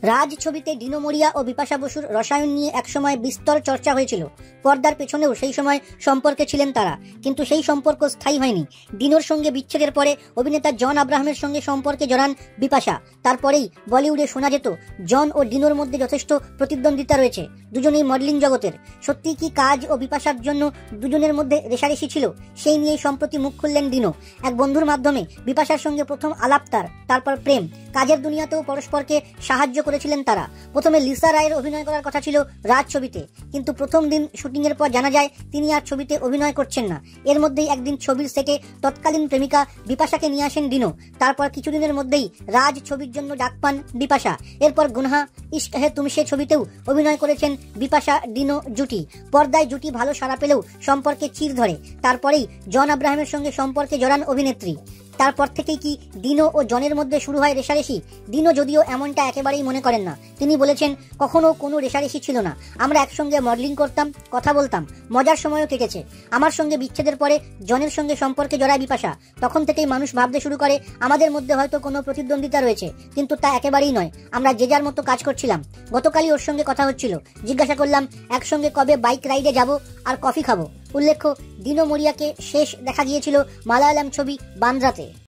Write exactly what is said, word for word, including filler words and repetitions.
রাজ ছবিতে ডিনো মরিয়া ও বিপাশা বসুর রসায়ন নিয়ে একসময় বিস্তর চর্চা হয়েছিল। পর্দার পেছনেও সেই সময় সম্পর্কে ছিলেন তারা, কিন্তু সেই সম্পর্ক স্থায়ী হয়নি। ডিনোর সঙ্গে বিচ্ছেদের পরে অভিনেতা জন আব্রাহামের সঙ্গে সম্পর্কে জড়ান বিপাশা। তারপরেই বলিউডে শোনা যেত জন ও ডিনোর মধ্যে যথেষ্ট প্রতিদ্বন্দ্বিতা রয়েছে, দুজনেই মডেলিং জগতের। সত্যি কি কাজ ও বিপাশার জন্য দুজনের মধ্যে রেষারেষি ছিল? সেই নিয়েই সম্প্রতি মুখ খুললেন ডিনো। এক বন্ধুর মাধ্যমে বিপাশার সঙ্গে প্রথম আলাপ তার, তারপর প্রেম। কাজের দুনিয়াতেও পরস্পরকে সাহায্য করেছিলেন তারা। প্রথমে লিসা রায়ের অভিনয় করার কথা ছিল রাজ ছবিতে, কিন্তু প্রথম দিন শুটিং এর পর জানা যায় তিনি আর ছবিতে অভিনয় করছেন না। এর মধ্যেই একদিন ছবির সেটে তৎকালীন প্রেমিকা বিপাশাকে নিয়ে আসেন ডিনো। তারপর কিছুদিনের মধ্যেই রাজ ছবির জন্য ডাক পান বিপাশা। এরপর গুনহা ইশক হে তুমসে ছবিতেও অভিনয় করেছেন বিপাশা ডিনো জুটি। পর্দায় জুটি ভালো সাড়া পেলেও সম্পর্কে চির ধরে। তারপরেই জন আব্রাহামের সঙ্গে সম্পর্কে জড়ান অভিনেত্রী। তারপর থেকেই কি ডিনো ও জনের মধ্যে শুরু হয় রেষারেষি? ডিনো যদিও এমনটা একেবারেই মনে করেন না। তিনি বলেছেন, কখনো কোনো রেষারেষি ছিল না। আমরা একসঙ্গে মডেলিং করতাম, কথা বলতাম, মজার সময়ও কেটেছে। আমার সঙ্গে বিচ্ছেদের পরে জনের সঙ্গে সম্পর্কে জড়ায় বিপাশা। তখন থেকেই মানুষ ভাবতে শুরু করে আমাদের মধ্যে হয়তো কোনো প্রতিদ্বন্দ্বিতা রয়েছে, কিন্তু তা একেবারেই নয়। আমরা যে যার মতো কাজ করছিলাম। গতকালই ওর সঙ্গে কথা হচ্ছিল, জিজ্ঞাসা করলাম একসঙ্গে কবে বাইক রাইডে যাব আর কফি খাবো। উল্লেখ্য, ডিনো মরিয়াকে শেষ দেখা গিয়েছিল মালায়ালাম ছবি বান্দ্রাতে।